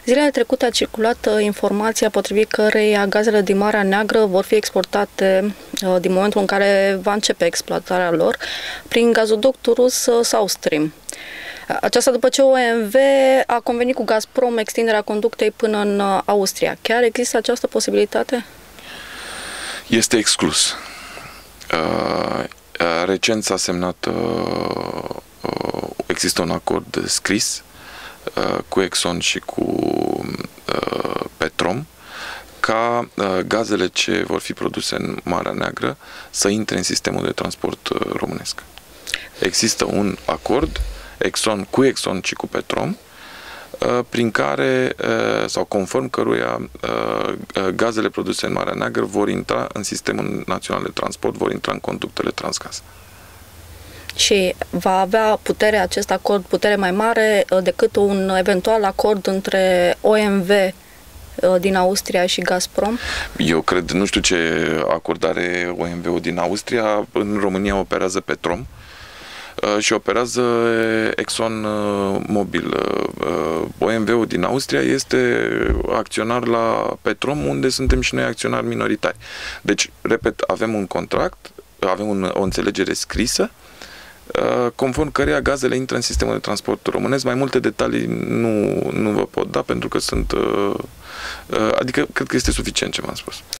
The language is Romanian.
Zilele trecute a circulat informația potrivit căreia gazele din Marea Neagră vor fi exportate din momentul în care va începe exploatarea lor prin gazoductul rus South Stream. Aceasta după ce OMV a convenit cu Gazprom extinderea conductei până în Austria. Chiar există această posibilitate? Este exclus. Recent s-a semnat, există un acord scris cu Exxon și cu Petrom ca gazele ce vor fi produse în Marea Neagră să intre în sistemul de transport românesc. Există un acord cu Exxon și cu Petrom prin care, sau conform căruia gazele produse în Marea Neagră vor intra în sistemul național de transport, vor intra în conductele Transgaz. Și va avea acest acord putere mai mare decât un eventual acord între OMV din Austria și Gazprom? Eu cred, nu știu ce acord are OMV-ul din Austria, în România operează Petrom și operează ExxonMobil. OMV-ul din Austria este acționar la Petrom, unde suntem și noi acționari minoritari. Deci, repet, avem un contract, avem o înțelegere scrisă, conform căreia gazele intră în sistemul de transport românesc. Mai multe detalii nu vă pot da, pentru că adică cred că este suficient ce v-am spus.